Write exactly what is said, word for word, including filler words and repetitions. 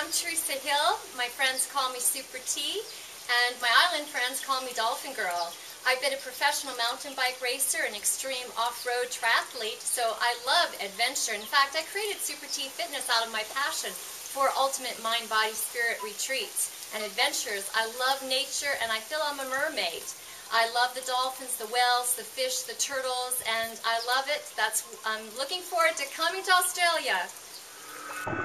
I'm Teresa Hill. My friends call me Super T, and my island friends call me Dolphin Girl. I've been a professional mountain bike racer and extreme off-road triathlete, so I love adventure. In fact, I created Super T Fitness out of my passion for ultimate mind, body, spirit retreats and adventures. I love nature, and I feel I'm a mermaid. I love the dolphins, the whales, the fish, the turtles, and I love it. That's, I'm looking forward to coming to Australia.